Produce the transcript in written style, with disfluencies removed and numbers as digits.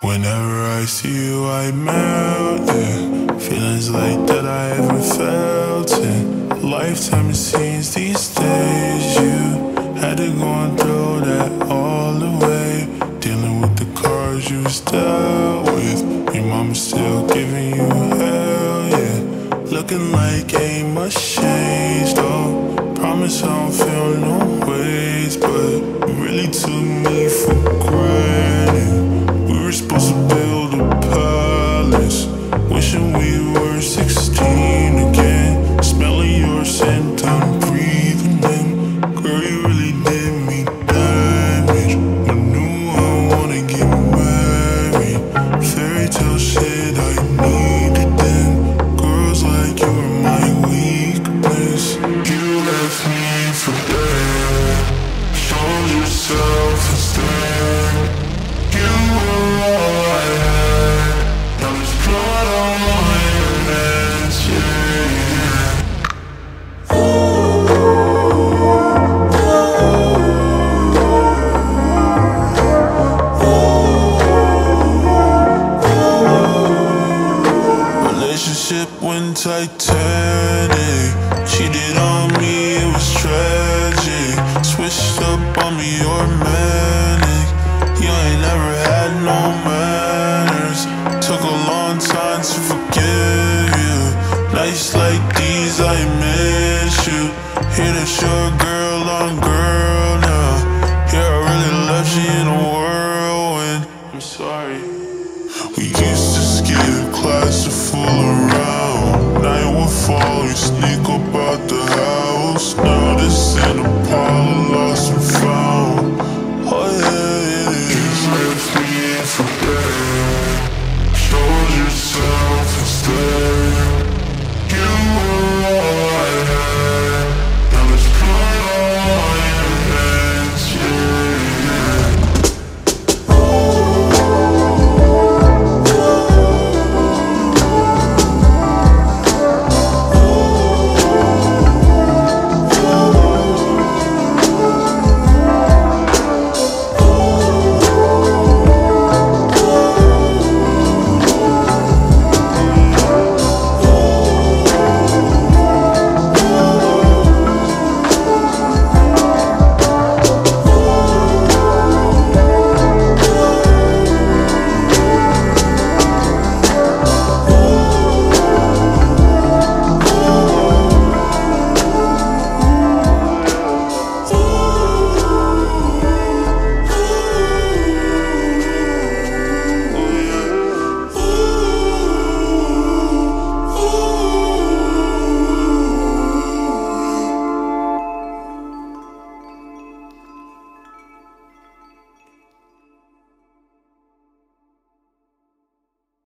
Whenever I see you, I melt, yeah. Feelings like that I haven't felt in a lifetime, it seems these days. You had to go and throw that all away, dealing with the cards you was dealt with. Your mama's still giving you hell, yeah. Looking like ain't much changed, though. Promise I don't feel no ways, but you really took me for granted. We were supposed to build a palace, wishing we were 16 again. Smelling your scent, I'm breathing in. Girl, you really did me damage. I knew I wanna get married. Fairy tale shit I needed then. Girls like you were my weakness. You left me for dead. Showed yourself instead. You were all I had. Now there's blood on my hands, yeah. Relationship went Titanic. Cheated on me, it was tragic. Switched up on me, you're manic. You ain't never had no manners. Took a long time to forgive you. Nights like these, I miss you. Hear that you're a girl on girl now. Yeah, I really left you in a whirlwind. I'm sorry. We used to skip class to fool around. Night would fall, we sneak up out the house. Now this in a pile of lost and found. Oh yeah, it is. You left me in for dead.